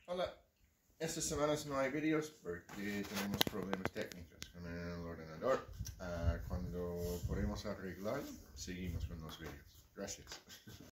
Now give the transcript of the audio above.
Hola, estas semanas no hay vídeos porque tenemos problemas técnicos con el ordenador. Cuando podemos arreglarlo, seguimos con los vídeos. Gracias.